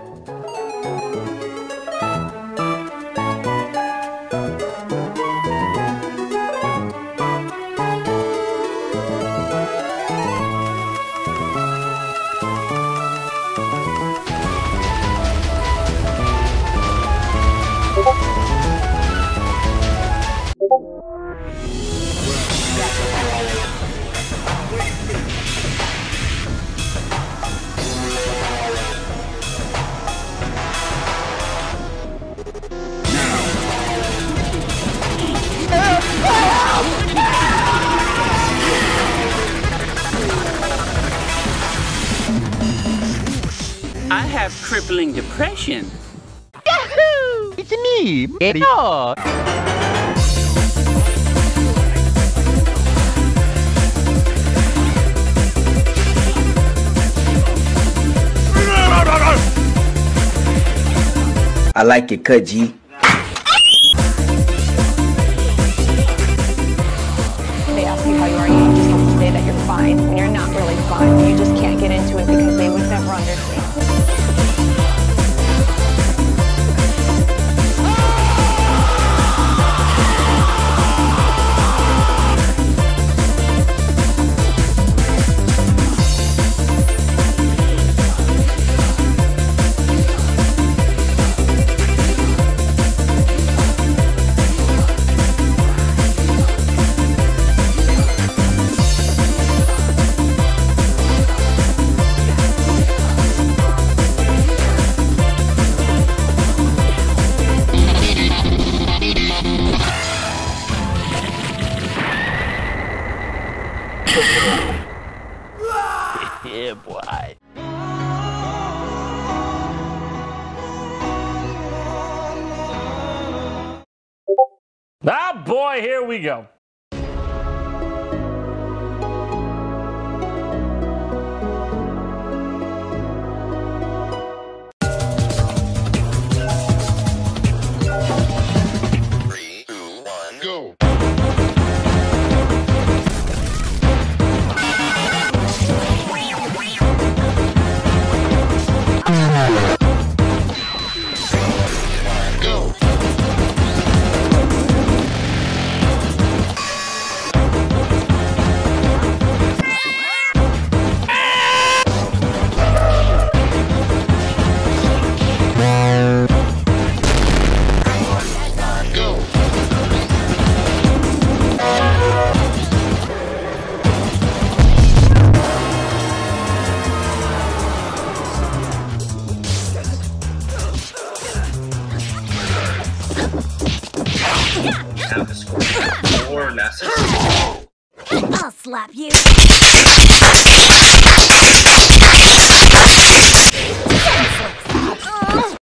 I have crippling depression. Yahoo! It's me, Dog. I like it, cut G. They ask you how you are, you just have to say that you're fine when you're not really fine. You just can't get into it because they would never understand. Yeah, boy. Ah, boy, here we go. Have a score or necessary. I'll slap you.